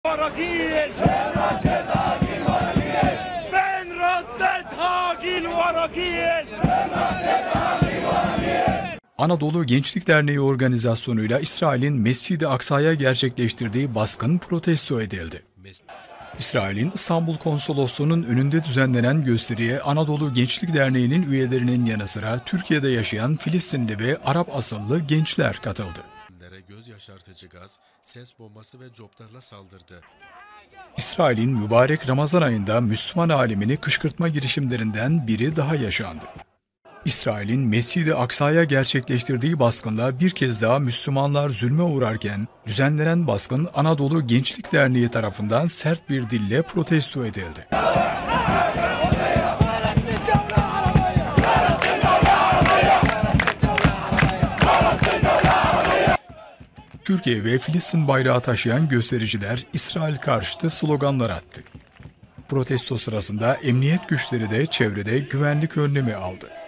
Anadolu Gençlik Derneği organizasyonuyla İsrail'in Mescid-i Aksa'ya gerçekleştirdiği baskın protesto edildi. İsrail'in İstanbul Konsolosluğu'nun önünde düzenlenen gösteriye Anadolu Gençlik Derneği'nin üyelerinin yanı sıra Türkiye'de yaşayan Filistinli ve Arap asıllı gençler katıldı. Göz yaşartıcı gaz, ses bombası ve coplarla saldırdı. İsrail'in mübarek Ramazan ayında Müslüman alemini kışkırtma girişimlerinden biri daha yaşandı. İsrail'in Mescid-i Aksa'ya gerçekleştirdiği baskınla bir kez daha Müslümanlar zulme uğrarken, düzenlenen baskın Anadolu Gençlik Derneği tarafından sert bir dille protesto edildi. Türkiye ve Filistin bayrağı taşıyan göstericiler İsrail karşıtı sloganlar attı. Protesto sırasında emniyet güçleri de çevrede güvenlik önlemi aldı.